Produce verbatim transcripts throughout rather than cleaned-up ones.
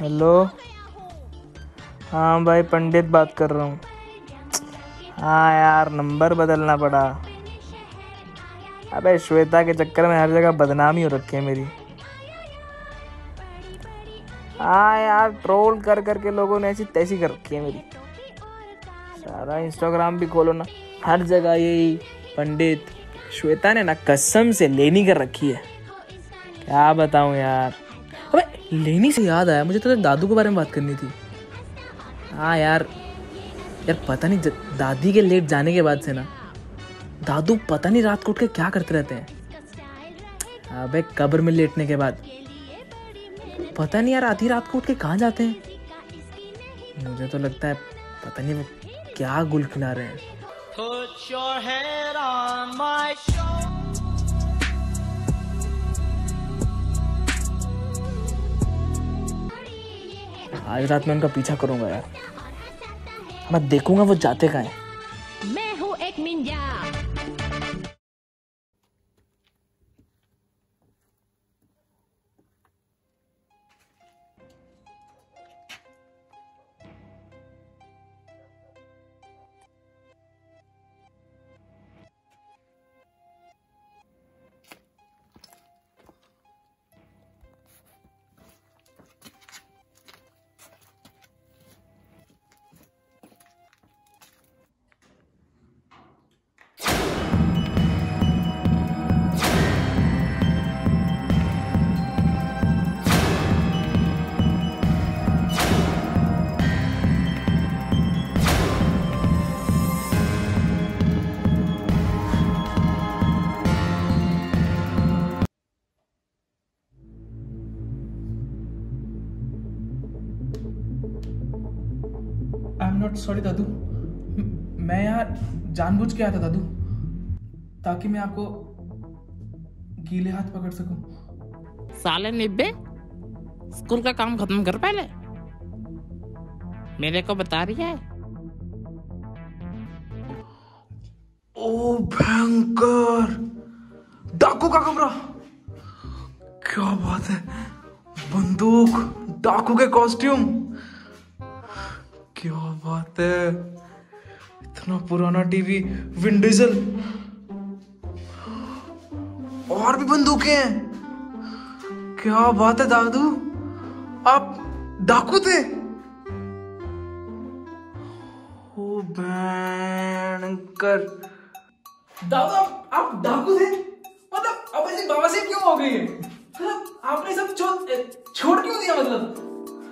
Hello. हाँ भाई, पंडित बात कर रहा हूँ। हाँ यार, नंबर बदलना पड़ा। अबे श्वेता के चक्कर में हर जगह बदनामी हो रखी है मेरी। हाँ यार, ट्रोल कर कर के लोगों ने ऐसी तैसी कर रखी है मेरी। सारा इंस्टाग्राम भी खोलो ना, हर जगह यही पंडित। श्वेता ने ना कसम से लेनी कर रखी है। क्या बताऊँ यार। अबे लेनी से याद आया, मुझे तो दादू के बारे में बात करनी थी। हाँ यार यार पता नहीं, दादी के लेट जाने के बाद से ना दादू पता नहीं रात को उठ के क्या करते रहते हैं। अबे कब्र में लेटने के बाद पता नहीं यार आधी रात को उठ के कहाँ जाते हैं। मुझे तो लगता है पता नहीं वो क्या गुल खिला रहे हैं। Put your head on my shoulder. आज रात में उनका पीछा करूंगा यार। मैं देखूंगा वो जाते कहाँ हैं। मैं हूँ एक ninja. I am not sorry दादू, मैं यार जानबूझ के आया था दादू, ताकि मैं आपको गीले हाथ पकड़ सकूं। साले निब्बे, स्कूल का काम खत्म कर पहले, मेरे को बता रही है। ओ भयंकर, डाकू का कमरा। क्या बात है, बंदूक, डाकू के कॉस्ट्यूम। क्या बात है, इतना पुराना टीवी, विंड डीजल, और भी बंदूकें हैं। क्या बात है दादू, आप डाकू थे। ओ भयंकर, दादू आप, आप डाकू थे। मतलब अब ऐसे बाबा से क्यों हो गई है? मतलब आपने सब छोड़ छोड़ क्यों दिया? मतलब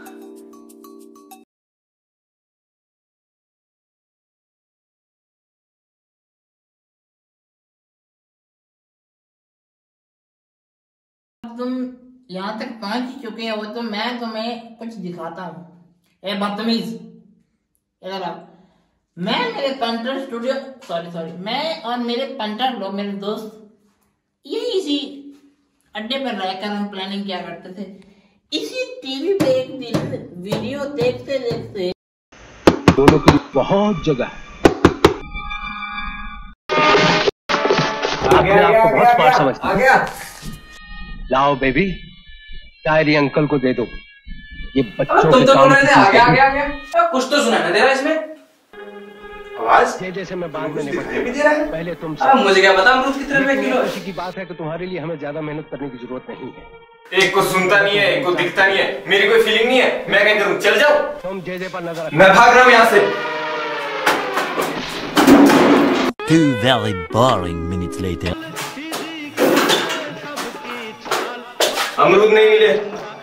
तुम यहाँ तक पहुंच ही चुके हो तो मैं तुम्हें कुछ दिखाता हूँ। ए बदतमीज, इधर आओ। मैं मेरे पंटर स्टूडियो सॉरी सॉरी मैं और मेरे पंटर लोग, मेरे दोस्त, यही इसी अड्डे पर रहकर हम प्लानिंग किया करते थे। इसी टीवी पे एक दिन वीडियो देखते देखते दोनों की बहुत जगह है। आपने आपको बहुत स्मार्ट समझते आ गया। लाओ बेबी, डायरी अंकल को दे दो। ये बच्चों तुम के तो काम बोल रहे थे आ गया आ की गया आ गया। कुछ तो सुना है तेरा इसमें आवाज। ये जैसे मैं बाद में निपट भी दे रहा है। पहले तुम अब मुझे क्या पता अमरूद कितने रुपए किलो है। खुशी की बात है कि तुम्हारे लिए हमें ज्यादा मेहनत करने की जरूरत नहीं है। एक को सुनता नहीं है, एक को दिखता नहीं है, मेरी कोई फीलिंग नहीं है, मैं क्या करूं? चल जाओ, तुम जे जे पर नजर रखो। मैं भाग रहा हूं यहाँ से। Two very boring minutes later. अमरूद नहीं मिले।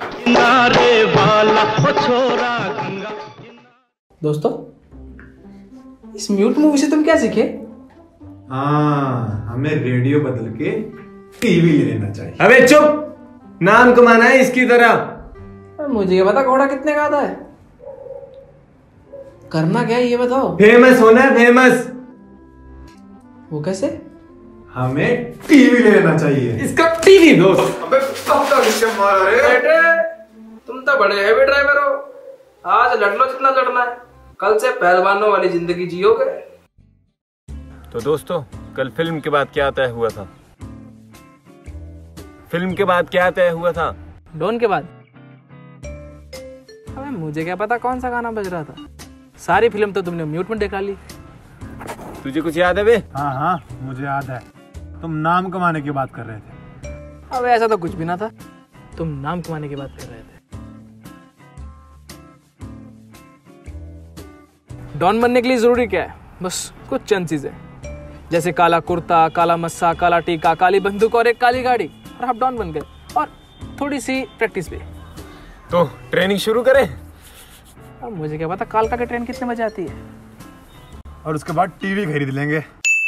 दोस्तों, इस म्यूट मूवी से तुम क्या सीखे? हाँ, हमें रेडियो बदल के टीवी ले लेना चाहिए। अबे चुप, नाम कमाना है इसकी तरह। मुझे ये बता घोड़ा कितने का आता है? करना क्या है ये बताओ। फेमस होना है, फेमस। वो कैसे? हमें टीवी ले लेना चाहिए। इसका टीवी दो। अबे कब तक इससे मारा रे? बेटे, तुम तो बड़े हैवी ड्राइवर हो। आज लड़ लो जितना लड़ना है, कल से पहलवानों वाली जिंदगी जियोगे। तो दोस्तों, कल फिल्म के बाद क्या तय हुआ था? फिल्म के बाद क्या तय हुआ था? डॉन के बाद अबे मुझे क्या पता कौन सा गाना बज रहा था। सारी फिल्म तो तुमने म्यूट में देखा ली। तुझे कुछ याद है बे? हाँ हाँ मुझे याद है, तुम नाम कमाने की बात कर रहे थे। अब ऐसा तो कुछ भी ना था, तुम नाम कमाने की बात कर रहे थे। डॉन बनने के लिए जरूरी क्या है? बस कुछ चंद चीजें, जैसे काला कुर्ता, काला मस्सा, काला टीका, काली बंदूक और एक काली गाड़ी, और आप डॉन बन गए। और थोड़ी सी प्रैक्टिस भी। तो ट्रेनिंग शुरू करें? अब मुझे क्या पता कालका की ट्रेन कितने बजे आती है। और उसके बाद टीवी खरीद लेंगे।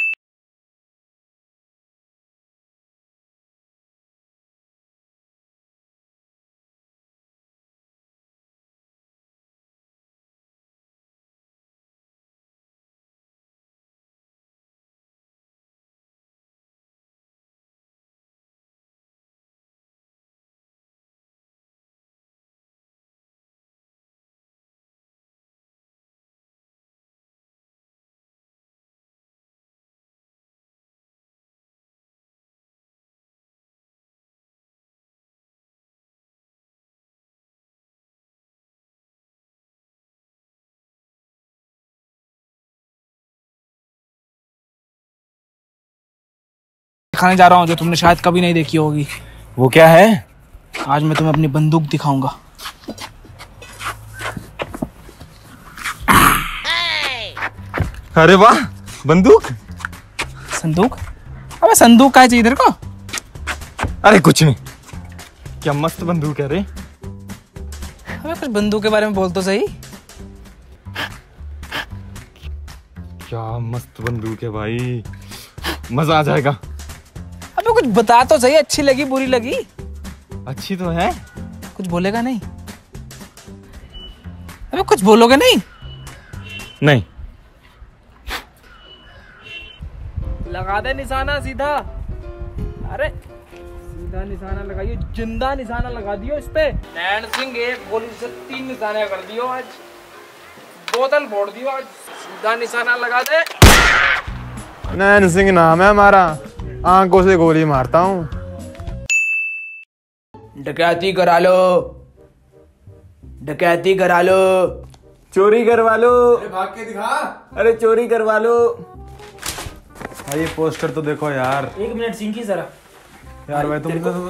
दिखाने जा रहा हूँ जो तुमने शायद कभी नहीं देखी होगी। वो क्या है? आज मैं तुम्हें अपनी बंदूक दिखाऊंगा। अरे वाह, बंदूक। संदूक? अबे संदूक का है चाहिए इधर को? अरे कुछ नहीं, क्या मस्त बंदूक है रे। अबे कुछ बंदूक के बारे में बोल तो सही। क्या मस्त बंदूक है भाई, मजा आ जाएगा। अबे कुछ बता तो सही, अच्छी लगी बुरी लगी? अच्छी तो है। कुछ बोलेगा नहीं? अबे कुछ बोलोगे नहीं? नहीं। लगा दे निशाना सीधा। अरे सीधा निशाना लगाइए, जिंदा निशाना लगा दियो इस पे। नैन सिंह एक गोली से तीन निशाने कर दियो आज, बोतल फोड़ दियो आज। सीधा निशाना लगा दे। नैन सिंह नाम है हमारा, आंखों से गोली मारता हूँ। डकैती करा लो, डकैती करा लो, चोरी करवा लो। अरे भाग के दिखा। अरे चोरी करवा लो। ये पोस्टर तो देखो यार। एक मिनट सिंकी जरा। यार भाई तुम तो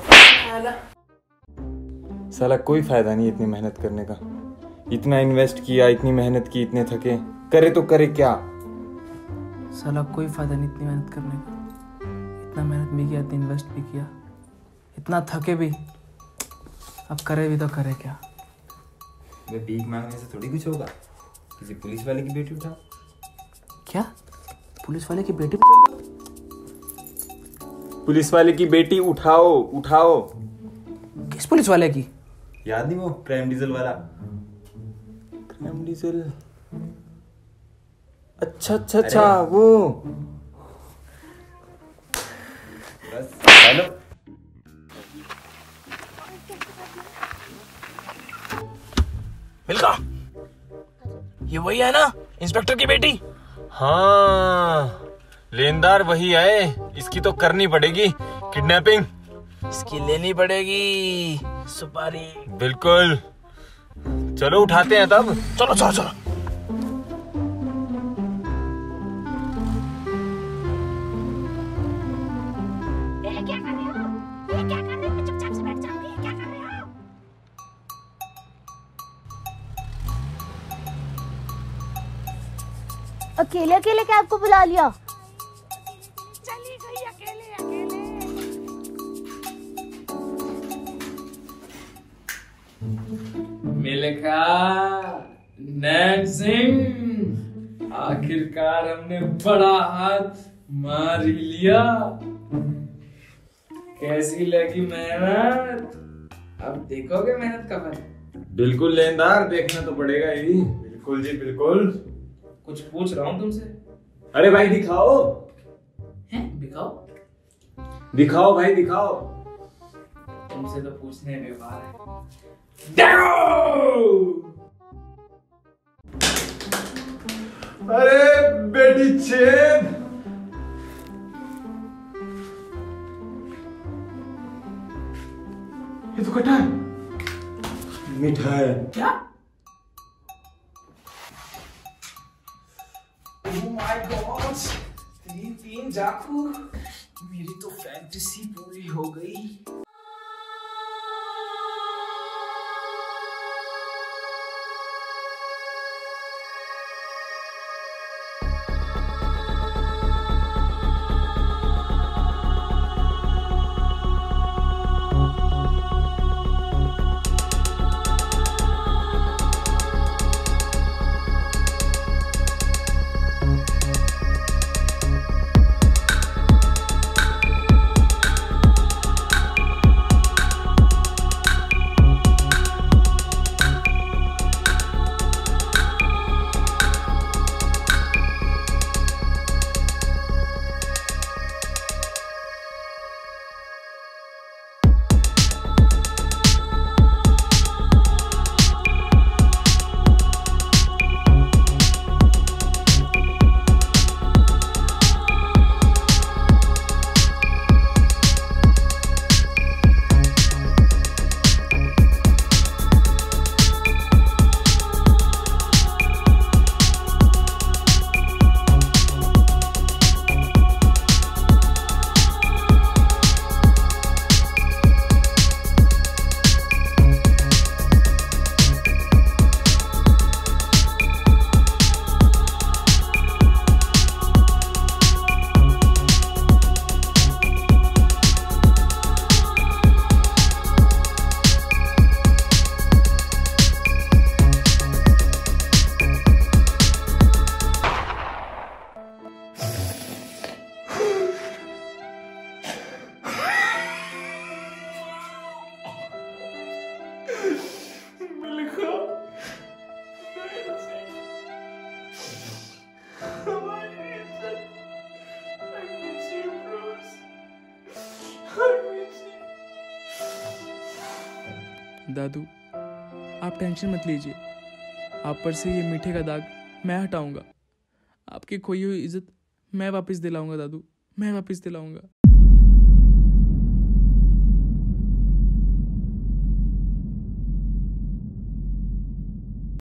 साला कोई फायदा नहीं इतनी मेहनत करने का। इतना इन्वेस्ट किया, इतनी मेहनत की, इतने थके, करे तो करे क्या? साला कोई फायदा नहीं इतनी मेहनत करने का। इतना मेहनत भी किया, इतना इन्वेस्ट भी किया, इतना थके भी, अब करे भी तो करे क्या? भीख मांगने से थोड़ी कुछ होगा। किसी पुलिस वाले की बेटी उठाओ। क्या? पुलिस वाले की बेटी? पुलिस वाले की बेटी उठाओ, उठाओ। किस पुलिस वाले की? याद नहीं वो क्राइम डीजल वाला? क्राइम डीजल, अच्छा अच्छा अच्छा वो। बस हेलो। मिल्का, ये वही है ना इंस्पेक्टर की बेटी? हाँ, लेनदार वही है। इसकी तो करनी पड़ेगी किडनैपिंग। इसकी लेनी पड़ेगी सुपारी। बिल्कुल, चलो उठाते हैं तब। चलो चलो चलो। ये क्या कर रहे हो? ये क्या कर रहे हो? चुपचाप से बैठ जाओ। ये क्या कर रहे हो? अकेले अकेले कैब को बुला लिया। चली गई अकेले अकेले। मिल्का, नैन सिंह, आखिरकार हमने बड़ा हाथ मार ही लिया। कैसी लगी मेहनत? अब देखोगे मेहनत का फल। बिल्कुल लेनदार, देखना तो पड़ेगा ही। बिल्कुल जी बिल्कुल। कुछ पूछ रहा हूँ तुमसे। अरे भाई दिखाओ, हैं? दिखाओ। दिखाओ भाई दिखाओ। तुमसे तो पूछने में बात है। देखो! अरे बेटी छेद। ये तो कटा है। मिठाई। क्या? मेरी तो फैंटेसी पूरी हो गई। दादू, आप टेंशन मत लीजिए। आप पर से ये मीठे का दाग मैं हटाऊंगा। आपकी खोई हुई इज्जत मैं वापस दिलाऊंगा दादू, मैं वापस दिलाऊंगा।